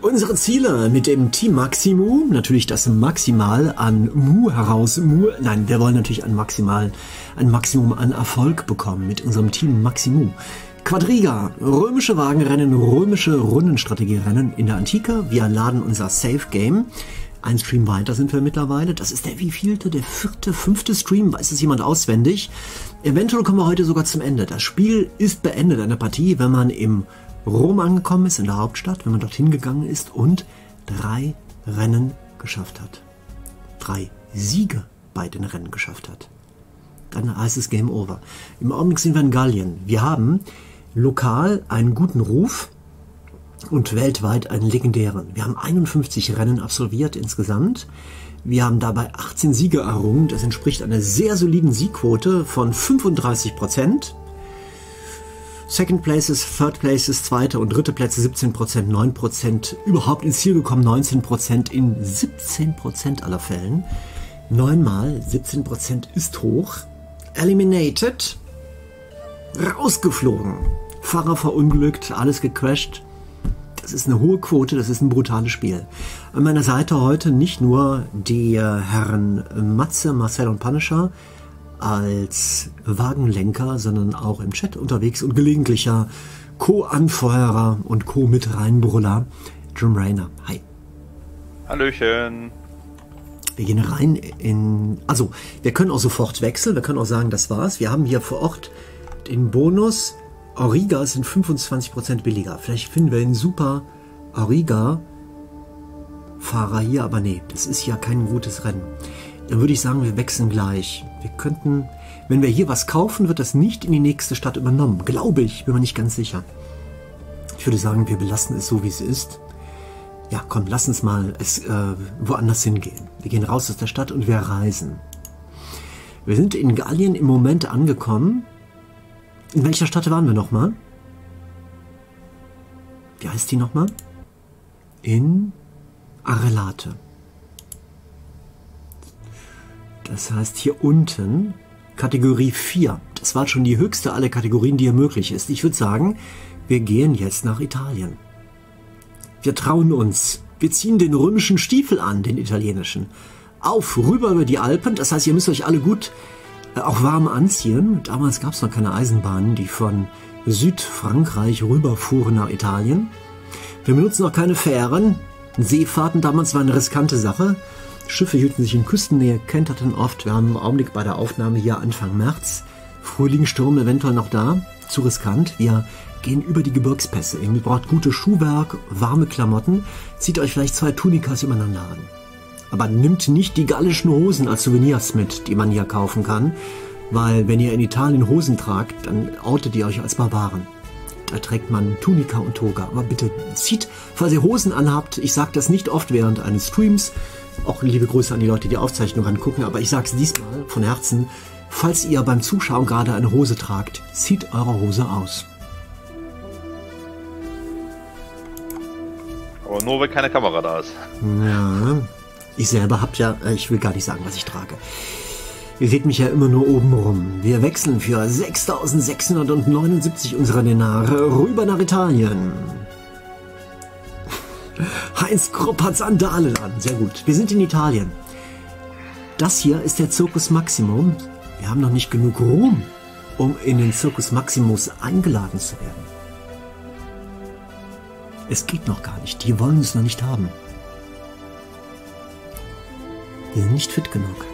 Unsere Ziele mit dem Team Maximu, natürlich das Maximal an Mu heraus. Nein, wir wollen natürlich ein Maximum an Erfolg bekommen mit unserem Team Maximu. Quadriga, römische Wagenrennen, römische Rundenstrategierennen in der Antike. Wir laden unser Safe Game. Ein Stream weiter sind wir mittlerweile. Das ist der wievielte? Der vierte, fünfte Stream? Weiß es jemand auswendig? Eventuell kommen wir heute sogar zum Ende. Das Spiel ist beendet, eine Partie, wenn man im Rom angekommen ist, in der Hauptstadt, wenn man dorthin gegangen ist und 3 Rennen geschafft hat. 3 Siege bei den Rennen geschafft hat. Dann heißt es Game Over. Im Augenblick sind wir in Gallien. Wir haben lokal einen guten Ruf und weltweit einen legendären. Wir haben 51 Rennen absolviert insgesamt. Wir haben dabei 18 Siege errungen. Das entspricht einer sehr soliden Siegquote von 35%. Second Places, Third Places, zweite und dritte Plätze 17%, 9%, überhaupt ins Ziel gekommen 19% in 17% aller Fällen. 9 mal 17% ist hoch. Eliminated, rausgeflogen, Fahrer verunglückt, alles gecrashed. Das ist eine hohe Quote, das ist ein brutales Spiel. An meiner Seite heute nicht nur die Herren Matze, Marcel und Punisher als Wagenlenker, sondern auch im Chat unterwegs und gelegentlicher Co-Anfeuerer und Co-Mit-Reinbrüller, Jim Rainer. Hi. Hallöchen. Wir gehen rein in... Also, wir können auch sofort wechseln, wir können auch sagen, das war's. Wir haben hier vor Ort den Bonus, Auriga sind 25% billiger. Vielleicht finden wir einen super Auriga-Fahrer hier, aber nee, das ist ja kein gutes Rennen. Dann würde ich sagen, wir wechseln gleich. Wir könnten, wenn wir hier was kaufen, wird das nicht in die nächste Stadt übernommen. Glaube ich, bin mir nicht ganz sicher. Ich würde sagen, wir belassen es so, wie es ist. Ja, komm, lass uns mal woanders hingehen. Wir gehen raus aus der Stadt und wir reisen. Wir sind in Gallien im Moment angekommen. In welcher Stadt waren wir nochmal? Wie heißt die nochmal? In Arelate. Das heißt hier unten Kategorie 4. Das war schon die höchste aller Kategorien, die hier möglich ist. Ich würde sagen, wir gehen jetzt nach Italien. Wir trauen uns. Wir ziehen den römischen Stiefel an, den italienischen. Auf, rüber über die Alpen. Das heißt, ihr müsst euch alle gut auch warm anziehen. Damals gab es noch keine Eisenbahnen, die von Südfrankreich rüberfuhren nach Italien. Wir benutzen noch keine Fähren. Seefahrten damals war eine riskante Sache. Schiffe hielten sich in Küstennähe, kenterten oft. Wir haben im Augenblick bei der Aufnahme hier Anfang März. Frühlingssturm eventuell noch da. Zu riskant. Wir gehen über die Gebirgspässe. Ihr braucht gutes Schuhwerk, warme Klamotten. Zieht euch vielleicht 2 Tunikas übereinander an. Aber nimmt nicht die gallischen Hosen als Souvenirs mit, die man hier kaufen kann. Weil wenn ihr in Italien Hosen tragt, dann outet ihr euch als Barbaren. Da trägt man Tunika und Toga. Aber bitte zieht, falls ihr Hosen anhabt, ich sage das nicht oft während eines Streams, auch liebe Grüße an die Leute, die die Aufzeichnung angucken, aber ich sage es diesmal von Herzen, falls ihr beim Zuschauen gerade eine Hose tragt, zieht eure Hose aus. Aber nur, wenn keine Kamera da ist. Ja, ich selber hab ja, ich will gar nicht sagen, was ich trage. Ihr seht mich ja immer nur oben rum. Wir wechseln für 6.679 unserer Denare rüber nach Italien. Heinz Krupp hat Sandalen an. Sehr gut. Wir sind in Italien. Das hier ist der Circus Maximum. Wir haben noch nicht genug Ruhm, um in den Circus Maximus eingeladen zu werden. Es geht noch gar nicht. Die wollen es noch nicht haben. Wir sind nicht fit genug.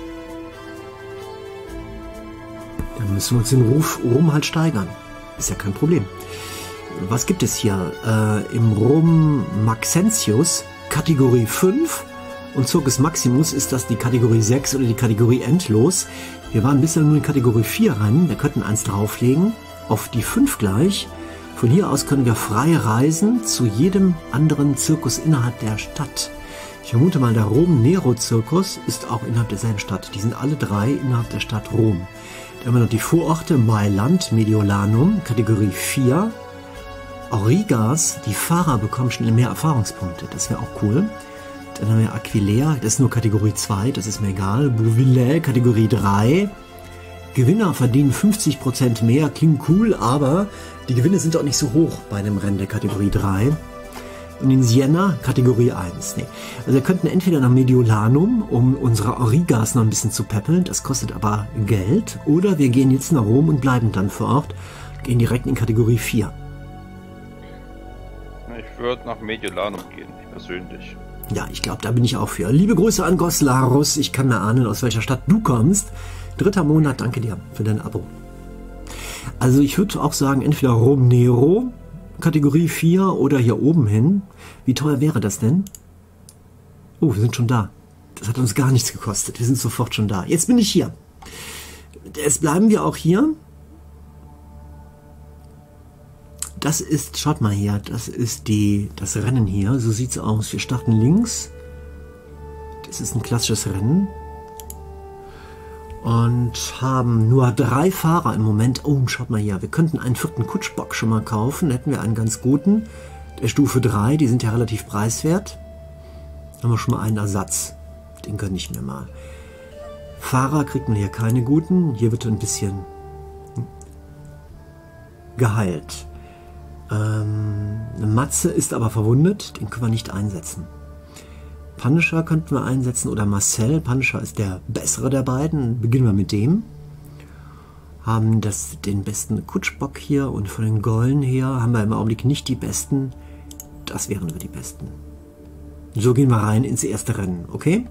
Dann müssen wir uns den Ruhm halt steigern. Ist ja kein Problem. Was gibt es hier? Im Rom Maxentius Kategorie 5 und Circus Maximus ist das die Kategorie 6 oder die Kategorie Endlos. Wir waren bisher nur in Kategorie 4 rein. Wir könnten eins drauflegen, auf die 5 gleich. Von hier aus können wir frei reisen zu jedem anderen Zirkus innerhalb der Stadt. Ich vermute mal, der Rom-Nero-Zirkus ist auch innerhalb derselben Stadt. Die sind alle 3 innerhalb der Stadt Rom. Dann haben wir noch die Vororte Mailand, Mediolanum, Kategorie 4. Aurigas, die Fahrer bekommen schnell mehr Erfahrungspunkte. Das wäre auch cool. Dann haben wir Aquileia, das ist nur Kategorie 2, das ist mir egal. Bouvillais, Kategorie 3. Gewinner verdienen 50% mehr, klingt cool, aber die Gewinne sind auch nicht so hoch bei dem Rennen der Kategorie 3. Und in Siena Kategorie 1. Nee. Also wir könnten entweder nach Mediolanum, um unsere Aurigas noch ein bisschen zu peppeln, das kostet aber Geld, oder wir gehen jetzt nach Rom und bleiben dann vor Ort, gehen direkt in Kategorie 4. Ich würde nach Mediolanum gehen, ich persönlich. Ja, ich glaube, da bin ich auch für. Liebe Grüße an Goslarus, ich kann mir ahnen, aus welcher Stadt du kommst. 3. Monat, danke dir für dein Abo. Also ich würde auch sagen, entweder Rom Nero, Kategorie 4 oder hier oben hin. Wie teuer wäre das denn? Oh, wir sind schon da. Das hat uns gar nichts gekostet. Wir sind sofort schon da. Jetzt bin ich hier. Jetzt bleiben wir auch hier. Das ist, schaut mal hier, das ist das Rennen hier. So sieht es aus. Wir starten links. Das ist ein klassisches Rennen. Und haben nur 3 Fahrer im Moment. Oh, schaut mal hier. Wir könnten einen 4. Kutschbock schon mal kaufen. Da hätten wir einen ganz guten. Der Stufe 3, die sind ja relativ preiswert. Da haben wir schon mal einen Ersatz. Den gönne ich mir mal. Fahrer kriegt man hier keine guten. Hier wird ein bisschen geheilt. Matze ist aber verwundet. Den können wir nicht einsetzen. Punisher könnten wir einsetzen oder Marcel. Punisher ist der bessere der beiden. Beginnen wir mit dem. Haben den besten Kutschbock hier und von den Gollen her haben wir im Augenblick nicht die besten. Das wären wir die besten. So gehen wir rein ins erste Rennen, okay?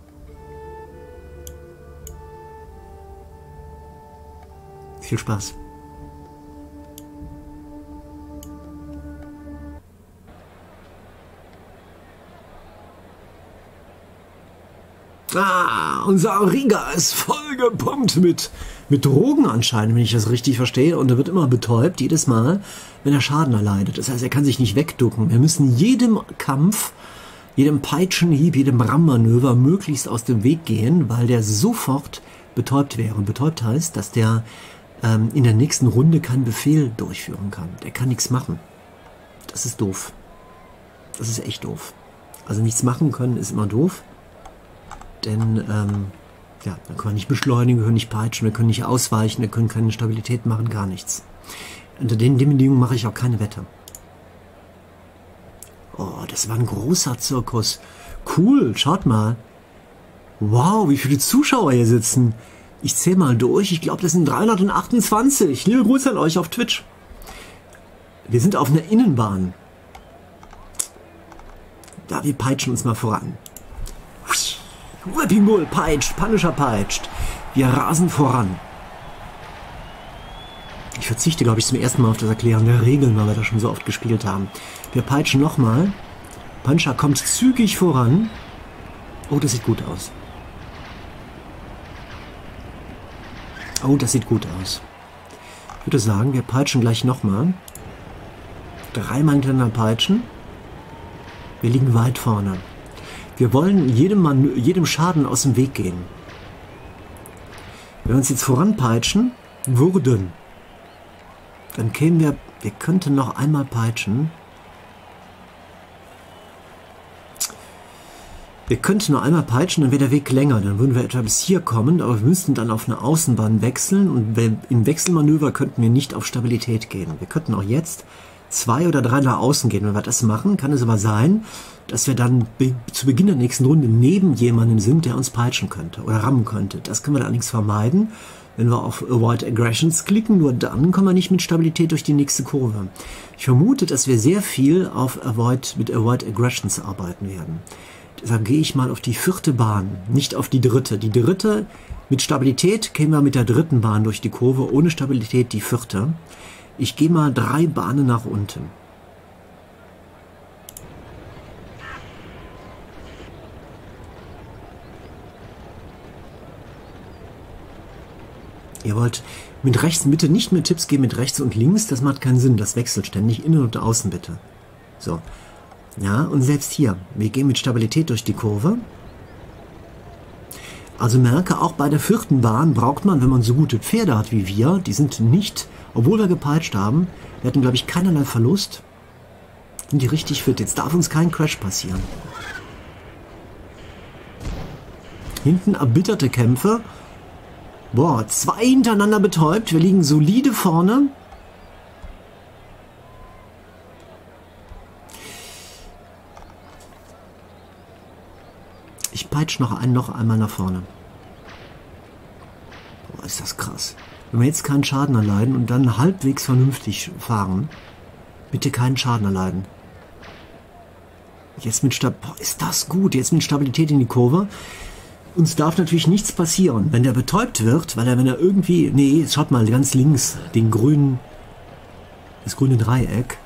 Viel Spaß. Unser Auriga ist voll gepumpt mit Drogen anscheinend, wenn ich das richtig verstehe. Und er wird immer betäubt, jedes Mal, wenn er Schaden erleidet. Das heißt, er kann sich nicht wegducken. Wir müssen jedem Kampf, jedem Peitschenhieb, jedem Rammmanöver möglichst aus dem Weg gehen, weil der sofort betäubt wäre. Und betäubt heißt, dass der in der nächsten Runde keinen Befehl durchführen kann. Der kann nichts machen. Das ist doof. Das ist echt doof. Also nichts machen können ist immer doof. Denn, ja, dann können wir nicht beschleunigen, wir können nicht peitschen, wir können nicht ausweichen, wir können keine Stabilität machen, gar nichts. Unter den Bedingungen mache ich auch keine Wette. Oh, das war ein großer Zirkus. Cool, schaut mal. Wow, wie viele Zuschauer hier sitzen. Ich zähle mal durch, ich glaube, das sind 328. Liebe Grüße an euch auf Twitch. Wir sind auf einer Innenbahn. Da, wir peitschen uns mal voran. Whipping Bull peitscht, Punisher peitscht. Wir rasen voran. Ich verzichte, glaube ich, zum ersten Mal auf das Erklären der Regeln, weil wir das schon so oft gespielt haben. Wir peitschen nochmal. Punisher kommt zügig voran. Oh, das sieht gut aus. Oh, das sieht gut aus. Ich würde sagen, wir peitschen gleich nochmal. 3-mal hintereinander peitschen. Wir liegen weit vorne. Wir wollen jedem Schaden aus dem Weg gehen. Wenn wir uns jetzt voranpeitschen würden, dann kämen wir könnten noch einmal peitschen. Wir könnten noch einmal peitschen, dann wäre der Weg länger. Dann würden wir etwa bis hier kommen, aber wir müssten dann auf eine Außenbahn wechseln und im Wechselmanöver könnten wir nicht auf Stabilität gehen. Wir könnten auch jetzt 2 oder 3 nach außen gehen. Wenn wir das machen, kann es aber sein, dass wir dann zu Beginn der nächsten Runde neben jemandem sind, der uns peitschen könnte oder rammen könnte. Das können wir allerdings vermeiden, wenn wir auf Avoid Aggressions klicken. Nur dann kommen wir nicht mit Stabilität durch die nächste Kurve. Ich vermute, dass wir sehr viel mit Avoid Aggressions arbeiten werden. Deshalb gehe ich mal auf die 4. Bahn, nicht auf die 3. Die 3. mit Stabilität kämen wir mit der 3. Bahn durch die Kurve, ohne Stabilität die 4. Ich gehe mal 3 Bahnen nach unten. Ihr wollt mit rechts, bitte nicht mehr Tipps geben mit rechts und links, das macht keinen Sinn, das wechselt ständig, innen und außen bitte. So, ja, und selbst hier, wir gehen mit Stabilität durch die Kurve. Also merke, auch bei der 4. Bahn braucht man, wenn man so gute Pferde hat wie wir, die sind nicht, obwohl wir gepeitscht haben, wir hatten, glaube ich, keinerlei Verlust, sind die richtig fit. Jetzt darf uns kein Crash passieren. Hinten erbitterte Kämpfe. Boah, 2 hintereinander betäubt. Wir liegen solide vorne. Ich peitsche noch einmal nach vorne. Boah, ist das krass. Wenn wir jetzt keinen Schaden erleiden und dann halbwegs vernünftig fahren, bitte keinen Schaden erleiden. Jetzt mit ist das gut, jetzt mit Stabilität in die Kurve. Uns darf natürlich nichts passieren, wenn der betäubt wird, weil wenn er irgendwie, nee, schaut mal ganz links, das grüne Dreieck.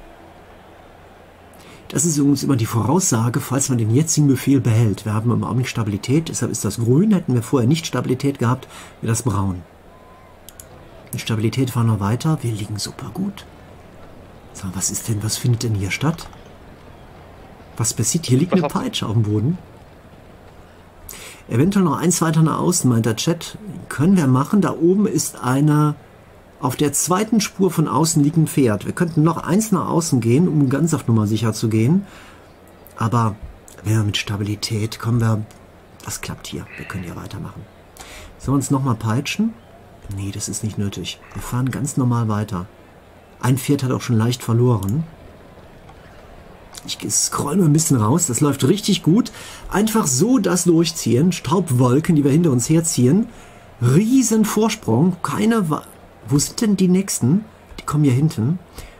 Das ist übrigens immer die Voraussage, falls man den jetzigen Befehl behält. Wir haben im Augenblick Stabilität, deshalb ist das grün. Hätten wir vorher nicht Stabilität gehabt, wäre das braun. Mit Stabilität fahren wir weiter, wir liegen super gut. So, was findet denn hier statt? Was passiert? Hier liegt eine Peitsche auf dem Boden. Eventuell noch eins weiter nach außen, meint der Chat. Können wir machen. Da oben ist auf der zweiten Spur von außen liegt ein Pferd. Wir könnten noch eins nach außen gehen, um ganz auf Nummer sicher zu gehen. Aber mit Stabilität kommen wir... Das klappt hier. Wir können ja weitermachen. Sollen wir uns nochmal peitschen? Nee, das ist nicht nötig. Wir fahren ganz normal weiter. Ein Pferd hat auch schon leicht verloren. Ich scroll mal ein bisschen raus. Das läuft richtig gut. Einfach so das durchziehen. Staubwolken, die wir hinter uns herziehen. Riesen Vorsprung. Wo sind denn die nächsten? Die kommen hier hinten.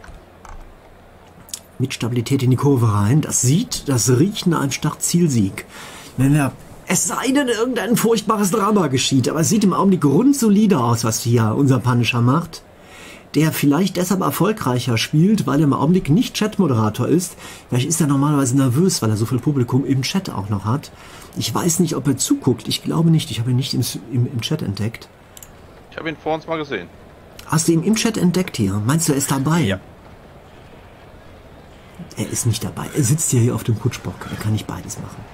Mit Stabilität in die Kurve rein. Das riecht nach einem Startzielsieg. Es sei denn, irgendein furchtbares Drama geschieht. Aber es sieht im Augenblick grundsolide aus, was hier unser Punisher macht. Der vielleicht deshalb erfolgreicher spielt, weil er im Augenblick nicht Chat-Moderator ist. Vielleicht ist er normalerweise nervös, weil er so viel Publikum im Chat auch noch hat. Ich weiß nicht, ob er zuguckt. Ich glaube nicht. Ich habe ihn nicht im Chat entdeckt. Ich habe ihn vor uns mal gesehen. Hast du ihn im Chat entdeckt hier? Meinst du, er ist dabei? Ja. Er ist nicht dabei. Er sitzt hier auf dem Kutschbock. Er kann nicht beides machen.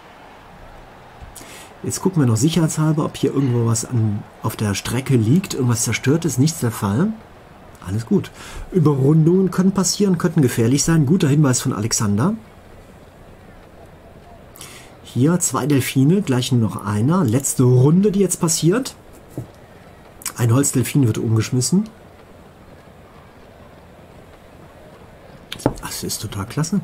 Jetzt gucken wir noch sicherheitshalber, ob hier irgendwo was auf der Strecke liegt. Irgendwas zerstört ist. Nichts der Fall. Alles gut. Überrundungen können passieren, könnten gefährlich sein. Guter Hinweis von Alexander. Hier 2 Delfine, gleich nur noch einer. Letzte Runde, die jetzt passiert. Ein Holzdelfin wird umgeschmissen. Das ist total klasse.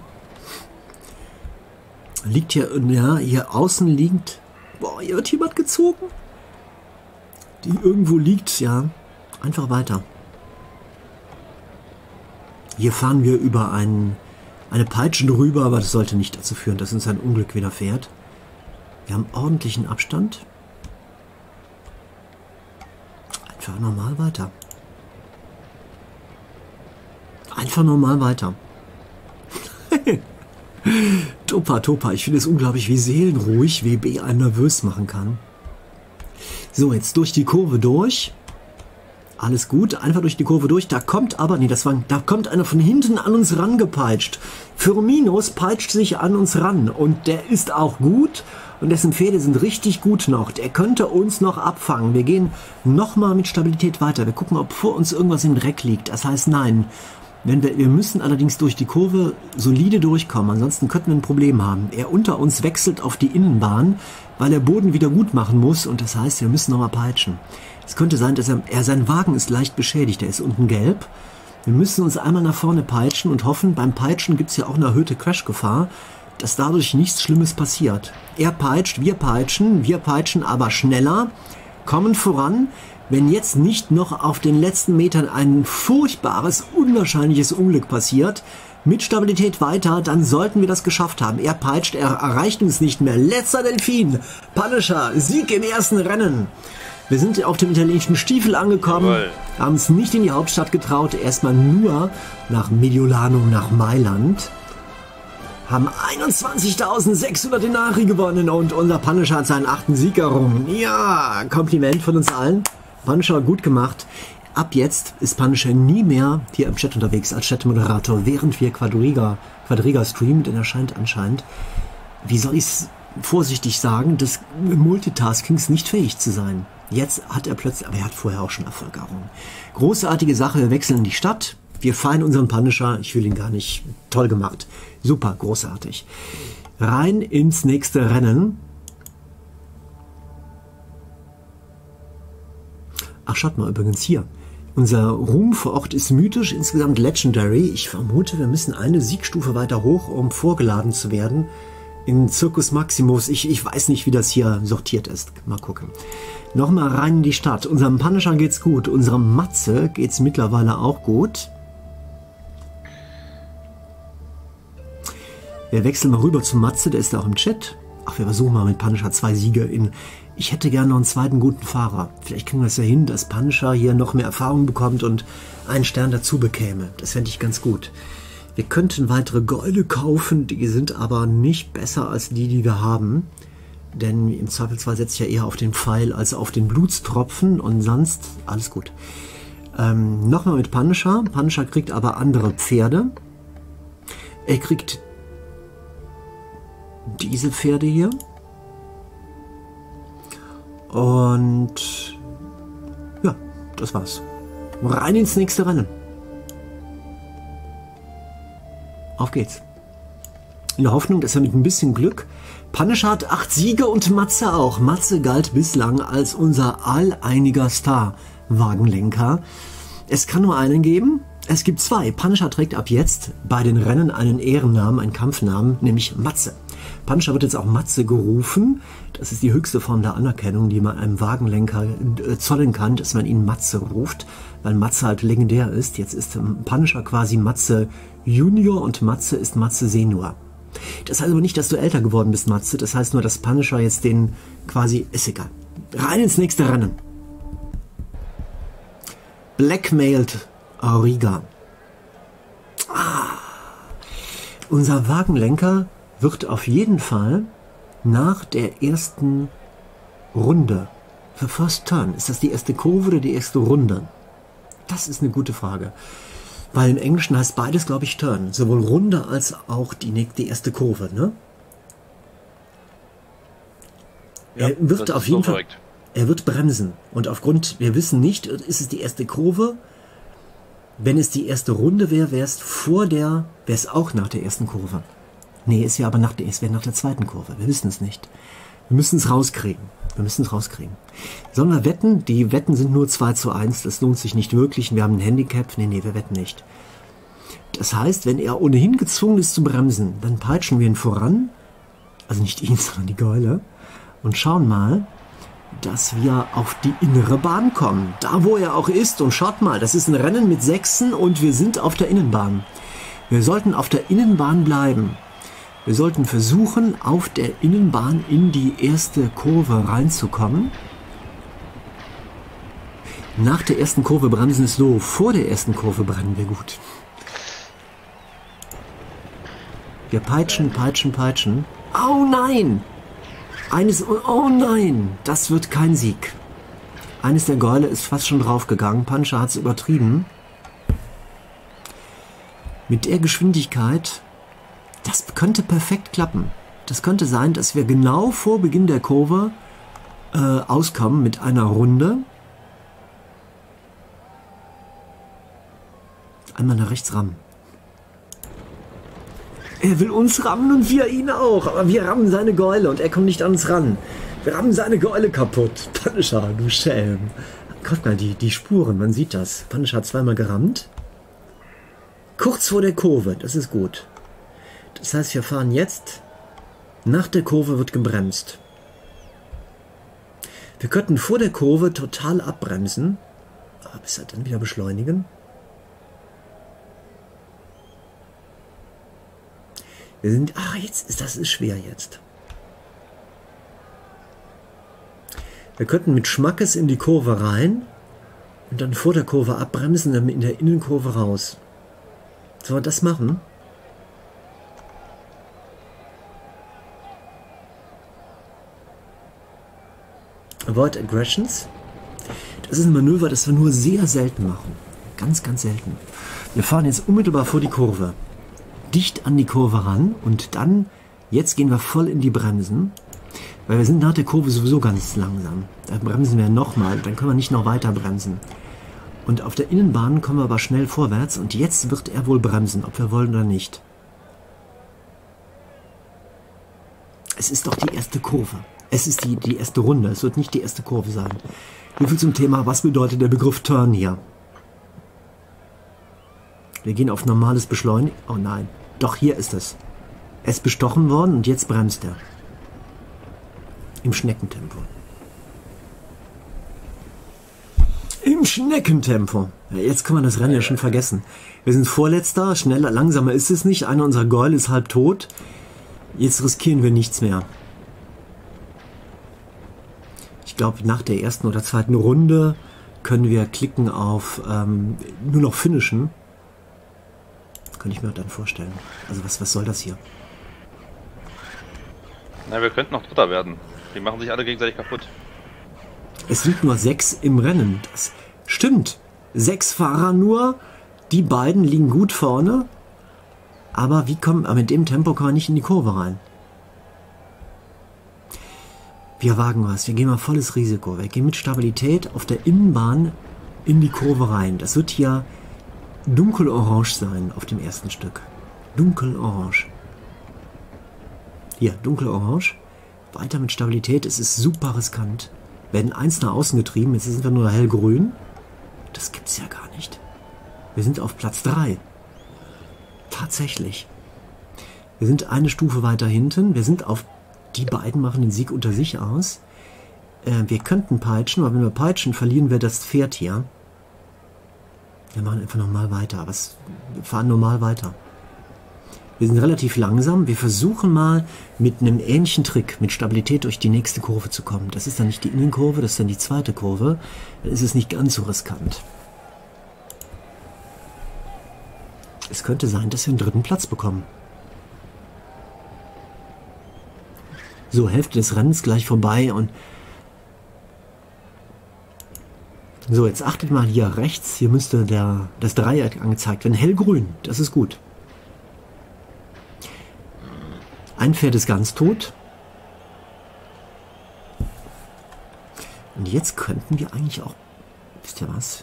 Liegt hier, ja, hier außen liegt... Boah, hier wird jemand gezogen. Die irgendwo liegt, ja. Einfach weiter. Hier fahren wir über eine Peitsche drüber, aber das sollte nicht dazu führen, dass uns ein Unglück widerfährt. Wir haben ordentlichen Abstand. Einfach normal weiter. Einfach normal weiter. Topa, ich finde es unglaublich, wie seelenruhig WB einen nervös machen kann. So, jetzt durch die Kurve durch. Alles gut, einfach durch die Kurve durch. Da kommt aber, da kommt einer von hinten an uns rangepeitscht. Firminos peitscht sich an uns ran und der ist auch gut und dessen Pferde sind richtig gut noch. Der könnte uns noch abfangen. Wir gehen nochmal mit Stabilität weiter. Wir gucken, ob vor uns irgendwas im Dreck liegt. Das heißt, nein. Wir müssen allerdings durch die Kurve solide durchkommen, ansonsten könnten wir ein Problem haben. Er unter uns wechselt auf die Innenbahn, weil er Boden wieder gut machen muss und das heißt, wir müssen nochmal peitschen. Es könnte sein, dass sein Wagen ist leicht beschädigt, der ist unten gelb. Wir müssen uns einmal nach vorne peitschen und hoffen, beim Peitschen gibt es ja auch eine erhöhte Crashgefahr, dass dadurch nichts Schlimmes passiert. Er peitscht, wir peitschen aber schneller, kommen voran. Wenn jetzt nicht noch auf den letzten Metern ein furchtbares, unwahrscheinliches Unglück passiert, mit Stabilität weiter, dann sollten wir das geschafft haben. Er peitscht, er erreicht uns nicht mehr. Letzter Delfin, Punisher, Sieg im ersten Rennen. Wir sind auf dem italienischen Stiefel angekommen, haben es nicht in die Hauptstadt getraut, erstmal nur nach Mediolano, nach Mailand. Haben 21.600 Denari gewonnen und unser Punisher hat seinen 8. Sieg errungen. Ja, Kompliment von uns allen. Punisher gut gemacht. Ab jetzt ist Punisher nie mehr hier im Chat unterwegs als Chatmoderator, während wir Quadriga streamen, denn er scheint anscheinend, wie soll ich es vorsichtig sagen, des Multitaskings nicht fähig zu sein. Jetzt hat er plötzlich, aber er hat vorher auch schon Erfolg errungen. Großartige Sache, wir wechseln in die Stadt, wir feiern unseren Punisher, ich will ihn gar nicht, toll gemacht, super, großartig. Rein ins nächste Rennen. Ach, schaut mal, übrigens hier. Unser Ruhm vor Ort ist mythisch, insgesamt legendary. Ich vermute, wir müssen eine Siegstufe weiter hoch, um vorgeladen zu werden in Circus Maximus. Ich weiß nicht, wie das hier sortiert ist. Mal gucken. Nochmal rein in die Stadt. Unserem Punisher geht's gut. Unserem Matze geht's mittlerweile auch gut. Wir wechseln mal rüber zu Matze. Der ist da auch im Chat. Ach, wir versuchen mal mit Punisher 2 Siege in... Ich hätte gerne noch einen zweiten guten Fahrer. Vielleicht kriegen wir es ja hin, dass Punisher hier noch mehr Erfahrung bekommt und einen Stern dazu bekäme. Das fände ich ganz gut. Wir könnten weitere Gäule kaufen, die sind aber nicht besser als die, die wir haben. Denn im Zweifelsfall setze ich ja eher auf den Pfeil als auf den Blutstropfen und sonst alles gut. Nochmal mit Punisher. Punisher kriegt aber andere Pferde. Er kriegt diese Pferde hier. Und ja, das war's. Rein ins nächste Rennen. Auf geht's. In der Hoffnung, dass er mit ein bisschen Glück... Punisher hat 8 Siege und Matze auch. Matze galt bislang als unser alleiniger Star-Wagenlenker. Es kann nur einen geben. Es gibt 2. Punisher trägt ab jetzt bei den Rennen einen Ehrennamen, einen Kampfnamen, nämlich Matze. Punisher wird jetzt auch Matze gerufen. Das ist die höchste Form der Anerkennung, die man einem Wagenlenker zollen kann, dass man ihn Matze ruft, weil Matze halt legendär ist. Jetzt ist Punisher quasi Matze Junior und Matze ist Matze Senior. Das heißt aber nicht, dass du älter geworden bist, Matze. Das heißt nur, dass Punisher jetzt den quasi... Ist egal. Rein ins nächste Rennen. Blackmailed Auriga. Unser Wagenlenker wird auf jeden Fall nach der ersten Runde, für First Turn, ist das die erste Kurve oder die erste Runde? Das ist eine gute Frage. Weil im Englischen heißt beides, glaube ich, Turn. Sowohl Runde als auch die erste Kurve, ne? Ja, er wird auf jeden Fall, korrekt. er wird bremsen. Und aufgrund, wir wissen nicht, ist es die erste Kurve? Wenn es die erste Runde wäre, wäre es auch nach der ersten Kurve. Nee, es wäre nach der zweiten Kurve. Wir wissen es nicht. Wir müssen es rauskriegen. Sollen wir wetten? Die Wetten sind nur 2:1. Das lohnt sich nicht wirklich. Wir haben ein Handicap. Nee, wir wetten nicht. Das heißt, wenn er ohnehin gezwungen ist zu bremsen, dann peitschen wir ihn voran. Also nicht ihn, sondern die Gäule. Und schauen mal, dass wir auf die innere Bahn kommen. Da, wo er auch ist. Und schaut mal, das ist ein Rennen mit 6 und wir sind auf der Innenbahn. Wir sollten auf der Innenbahn bleiben. Wir sollten versuchen, auf der Innenbahn in die erste Kurve reinzukommen. Nach der ersten Kurve bremsen ist doof. Vor der ersten Kurve brennen wir gut. Wir peitschen. Oh nein! Oh nein! Das wird kein Sieg. Eines der Gäule ist fast schon draufgegangen. Punisher hat es übertrieben. Mit der Geschwindigkeit... Das könnte perfekt klappen. Das könnte sein, dass wir genau vor Beginn der Kurve auskommen mit einer Runde. Einmal nach rechts rammen. Er will uns rammen und wir ihn auch. Aber wir rammen seine Gäule und er kommt nicht an uns ran. Wir rammen seine Gäule kaputt. Punisher, du Schelm. Guck mal, die Spuren, man sieht das. Punisher hat zweimal gerammt. Kurz vor der Kurve, das ist gut. Das heißt, wir fahren jetzt, nach der Kurve wird gebremst. Wir könnten vor der Kurve total abbremsen, aber bis dann wieder beschleunigen. Wir sind, das ist schwer jetzt. Wir könnten mit Schmackes in die Kurve rein und dann vor der Kurve abbremsen, dann in der Innenkurve raus. Sollen wir das machen? Avoid Aggressions. Das ist ein Manöver, das wir nur sehr selten machen. Ganz, ganz selten. Wir fahren jetzt unmittelbar vor die Kurve. Dicht an die Kurve ran und dann, jetzt gehen wir voll in die Bremsen. Weil wir sind nach der Kurve sowieso ganz langsam. Da bremsen wir nochmal, dann können wir nicht noch weiter bremsen. Und auf der Innenbahn kommen wir aber schnell vorwärts und jetzt wird er wohl bremsen, ob wir wollen oder nicht. Es ist doch die erste Kurve. Es ist die erste Runde. Es wird nicht die erste Kurve sein. Wie viel zum Thema, was bedeutet der Begriff Turn hier? Wir gehen auf normales Beschleunigen. Oh nein. Doch, hier ist es. Er ist bestochen worden und jetzt bremst er. Im Schneckentempo. Im Schneckentempo. Ja, jetzt kann man das Rennen ja schon vergessen. Wir sind Vorletzter, schneller, langsamer ist es nicht. Einer unserer Gäule ist halb tot. Jetzt riskieren wir nichts mehr. Ich glaube, nach der ersten oder zweiten Runde können wir klicken auf nur noch finishen. Könnte ich mir dann vorstellen. Also was soll das hier? Na, wir könnten noch Dritter werden. Die machen sich alle gegenseitig kaputt. Es sind nur 6 im Rennen. Das stimmt. 6 Fahrer nur. Die beiden liegen gut vorne. Aber mit dem Tempo kommen wir nicht in die Kurve rein. Wir wagen was. Wir gehen mal volles Risiko. Wir gehen mit Stabilität auf der Innenbahn in die Kurve rein. Das wird hier dunkelorange sein auf dem ersten Stück. Dunkelorange. Hier, dunkelorange. Weiter mit Stabilität. Es ist super riskant. Werden 1 nach außen getrieben. Jetzt sind wir nur hellgrün. Das gibt's ja gar nicht. Wir sind auf Platz 3. Tatsächlich. Wir sind eine Stufe weiter hinten. Wir sind auf... Die beiden machen den Sieg unter sich aus. Wir könnten peitschen, aber wenn wir peitschen, verlieren wir das Pferd hier. Wir machen einfach normal weiter. Aber wir fahren normal weiter. Wir sind relativ langsam. Wir versuchen mal mit einem ähnlichen Trick, mit Stabilität durch die nächste Kurve zu kommen. Das ist dann nicht die Innenkurve, das ist dann die zweite Kurve. Dann ist es nicht ganz so riskant. Es könnte sein, dass wir einen 3. Platz bekommen. So, Hälfte des Rennens gleich vorbei und... So, jetzt achtet mal hier rechts. Hier müsste das Dreieck angezeigt werden. Hellgrün, das ist gut. Ein Pferd ist ganz tot. Und jetzt könnten wir eigentlich auch... Wisst ihr was?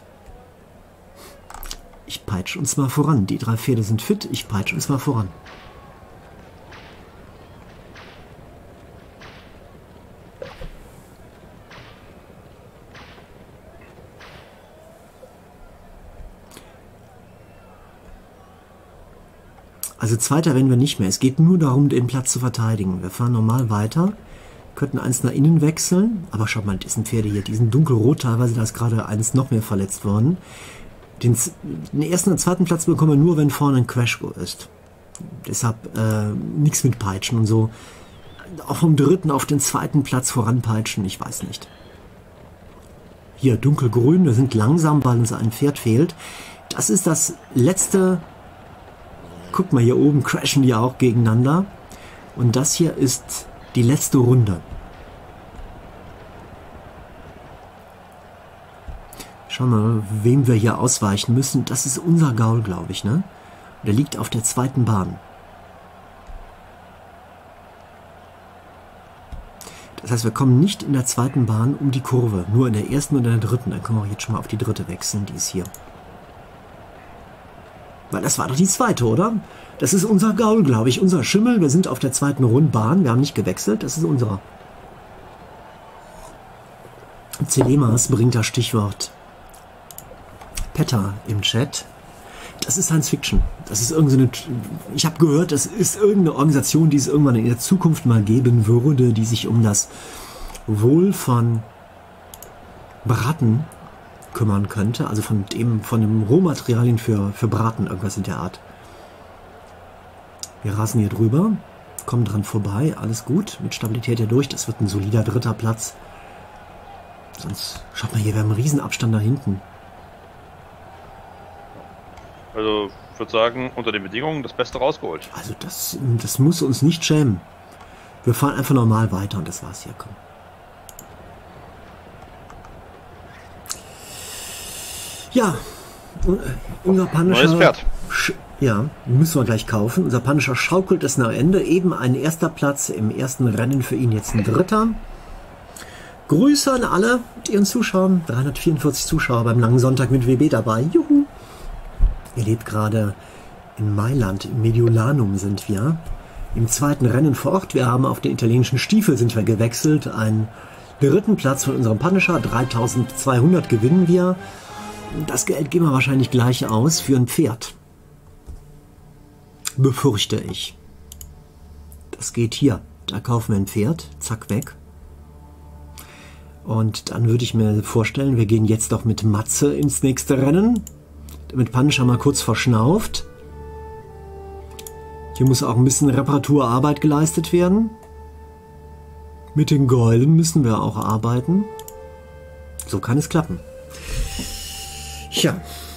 Ich peitsche uns mal voran. Die 3 Pferde sind fit. Ich peitsche uns mal voran. Also Zweiter werden wir nicht mehr. Es geht nur darum, den Platz zu verteidigen. Wir fahren normal weiter. Könnten 1 nach innen wechseln. Aber schaut mal, diesen Pferde hier, die sind dunkelrot teilweise. Da ist gerade 1 noch mehr verletzt worden. Den ersten und zweiten Platz bekommen wir nur, wenn vorne ein Crash ist. Deshalb nichts mit Peitschen und so. Auch vom 3. auf den 2. Platz voranpeitschen, ich weiß nicht. Hier, dunkelgrün. Wir sind langsam, weil uns ein Pferd fehlt. Das ist das letzte... Guck mal, hier oben crashen die auch gegeneinander. Und das hier ist die letzte Runde. Schauen wir mal, wem wir hier ausweichen müssen. Das ist unser Gaul, glaube ich, ne? Der liegt auf der 2. Bahn. Das heißt, wir kommen nicht in der 2. Bahn um die Kurve. Nur in der 1. und in der 3. Dann können wir auch jetzt schon mal auf die 3. wechseln. Die ist hier. Weil das war doch die 2., oder? Das ist unser Gaul, glaube ich. Unser Schimmel. Wir sind auf der 2. Rundbahn. Wir haben nicht gewechselt. Das ist unserer. Celemas bringt das Stichwort Petter im Chat. Das ist Science Fiction. Das ist irgendeine... Ich habe gehört, das ist irgendeine Organisation, die es irgendwann in der Zukunft mal geben würde, die sich um das Wohl von Braten kümmern könnte, also von dem Rohmaterialien für Braten, irgendwas in der Art. Wir rasen hier drüber, kommen dran vorbei, alles gut, mit Stabilität hier durch, das wird ein solider 3. Platz. Sonst, schaut mal hier, wir haben einen Riesenabstand da hinten. Also, ich würde sagen, unter den Bedingungen das Beste rausgeholt. Also das muss uns nicht schämen. Wir fahren einfach normal weiter und das war's hier, komm. Ja, unser Punisher... Neues Pferd. Ja, müssen wir gleich kaufen. Unser Punisher schaukelt es nach Ende. Eben ein 1. Platz im ersten Rennen für ihn, jetzt ein 3. Grüße an alle, die uns zuschauen. 344 Zuschauer beim langen Sonntag mit WB dabei. Juhu! Ihr lebt gerade in Mailand, in Mediolanum sind wir. Im 2. Rennen vor Ort. Wir haben auf den italienischen Stiefel sind wir gewechselt. Einen 3. Platz von unserem Punisher. 3200 gewinnen wir. Das Geld geben wir wahrscheinlich gleich aus für ein Pferd. Befürchte ich. Das geht hier. Da kaufen wir ein Pferd. Zack, weg. Und dann würde ich mir vorstellen, wir gehen jetzt doch mit Matze ins nächste Rennen. Damit Punisher mal kurz verschnauft. Hier muss auch ein bisschen Reparaturarbeit geleistet werden. Mit den Golden müssen wir auch arbeiten. So kann es klappen. Ja,